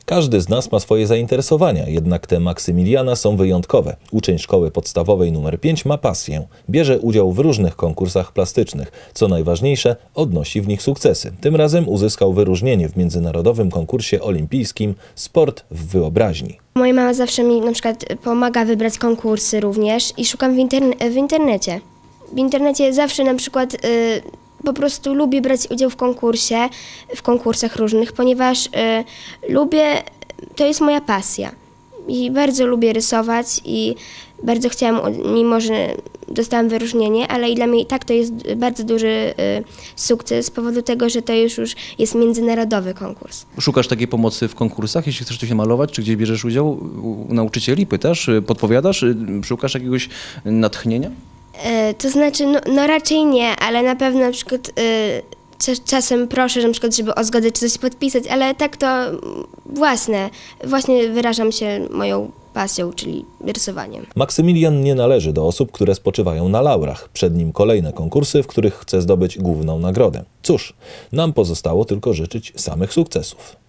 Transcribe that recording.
Każdy z nas ma swoje zainteresowania, jednak te Maksymiliana są wyjątkowe. Uczeń szkoły podstawowej nr 5 ma pasję. Bierze udział w różnych konkursach plastycznych. Co najważniejsze, odnosi w nich sukcesy. Tym razem uzyskał wyróżnienie w międzynarodowym konkursie olimpijskim Sport w wyobraźni. Moja mama zawsze mi na przykład pomaga wybrać konkursy również i szukam w internecie. W internecie zawsze na przykład po prostu lubię brać udział w konkursach różnych, ponieważ to jest moja pasja. I bardzo lubię rysować i bardzo chciałam, mimo że dostałam wyróżnienie, ale i dla mnie i tak to jest bardzo duży sukces z powodu tego, że to już jest międzynarodowy konkurs. Szukasz takiej pomocy w konkursach, jeśli chcesz coś malować, czy gdzieś bierzesz udział? U nauczycieli pytasz, podpowiadasz, szukasz jakiegoś natchnienia? To znaczy, no raczej nie, ale na pewno na przykład czasem proszę, że na przykład, żeby o zgodę czy coś podpisać, ale tak to właśnie wyrażam się moją pasją, czyli rysowaniem. Maksymilian nie należy do osób, które spoczywają na laurach. Przed nim kolejne konkursy, w których chce zdobyć główną nagrodę. Cóż, nam pozostało tylko życzyć samych sukcesów.